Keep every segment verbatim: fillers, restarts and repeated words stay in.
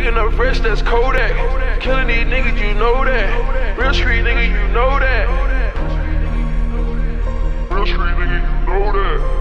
Waking up fresh, that's Kodak. Killing these niggas, you know that. Real street nigga, you know that. Real street nigga, you know that.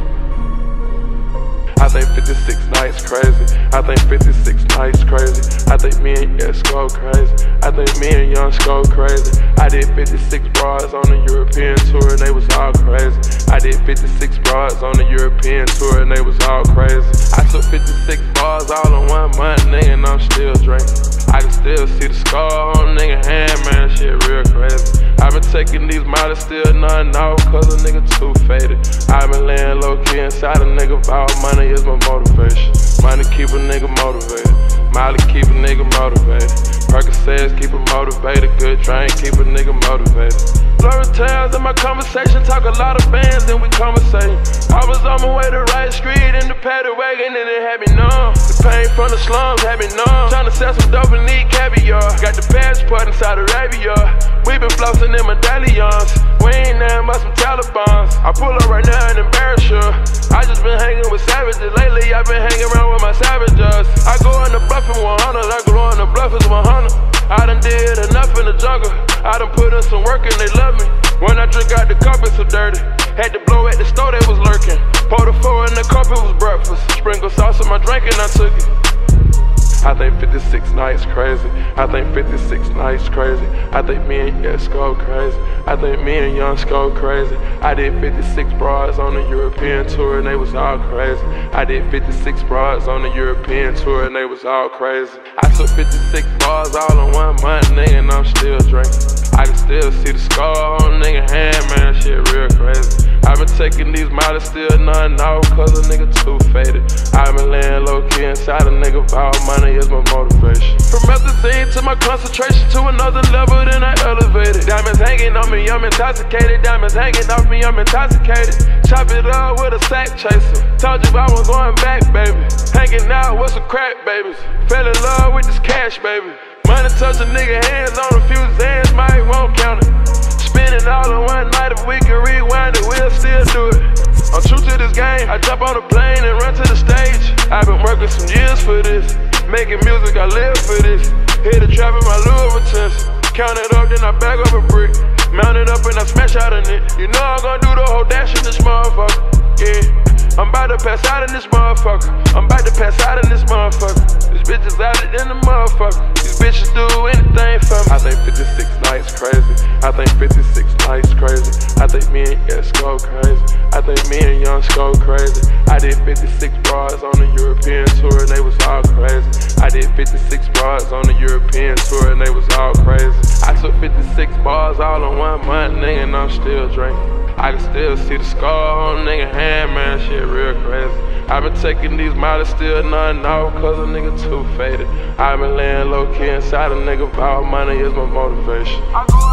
I think fifty-six nights crazy. I think fifty-six nights crazy. I think me and Yes go crazy. I think me and Young go crazy. I did fifty-six bras on the European tour and they was all crazy. I did fifty-six bras on the European tour and they was all crazy. I took fifty-six bars all in one month, nigga, and I'm still drinking. I can still see the scar on a nigga hand, man, that shit real crazy. I been taking these models, still nothing off, cause a nigga too faded. I been laying low key inside a nigga, all money is my motivation. Money keep a nigga motivated. Molly keep a nigga motivated. Percocets keep a motivated. Good drink keep a nigga motivated. Blurry tales in my conversation, talk a lot of bands, then we conversate. I was on my way to Right Street in the paddy wagon and it had me numb. The pain from the slums had me numb. Tryna sell some dope and need caviar. Got the passport in Saudi Arabia. We been flossing in medallions. We ain't nothing but some Talibans. I pull up right now and embarrass you. I just been hanging with savages. Lately I been hanging around with my savages. I go in the bluff in one hundred. I go in the bluff is one hundred. I done did enough in the jungle. I done put in some work and they love me. When I drink out the cup, it's so dirty. Had to blow at the store, they was lurking. Poured a four in the cup, it was breakfast. Sprinkle sauce in my drink and I took it. I think fifty-six nights crazy. I think fifty-six nights crazy. I think me and Yes go crazy. I think me and Young go crazy. I did fifty-six bras on the European tour and they was all crazy. I did fifty-six bras on the European tour and they was all crazy. I took fifty-six bars all in one month, nigga, and I'm still drinking. I can still see the scar on a nigga hand, man, that shit real crazy. I been taking these models, still nothing off, cause a nigga too faded. I been laying low key inside a nigga, all money is my motivation. From methazine to my concentration to another level, then I elevated. Diamonds hanging on me, I'm intoxicated. Diamonds hanging off me, I'm intoxicated. Chop it up with a sack chaser. Told you I was going back, baby. Hanging out with some crack babies. Fell in love with this cash, baby. Money touch a nigga hands on a few hands, might won't count it. Spend it all in one night, if we can rewind it, we'll still do it. I'm true to this game, I jump on a plane and run to the stage. I've been working some years for this. Making music, I live for this. Hit the trap in my Louis Vuittons. Count it up, then I bag up a brick. Mount it up and I smash out in it. You know I'm gonna do the whole dash in this motherfucker. Yeah, I'm about to pass out in this motherfucker. I'm about to pass out in this motherfucker. This bitch is out it in the motherfucker. These bitches do anything for me. I think fifty-six nights crazy. I think fifty-six nights crazy. I think me and Yes go crazy. I think me and Young go crazy. I did fifty-six bars on the European tour and they was all crazy. I did fifty-six bars on the European tour and they was all crazy. I took fifty-six bars all in one month, nigga, and I'm still drinking. I can still see the scar on a nigga hand, man, that shit real crazy. I been taking these models, still nothing off, cause a nigga too faded. I been laying low key inside a nigga, all money is my motivation.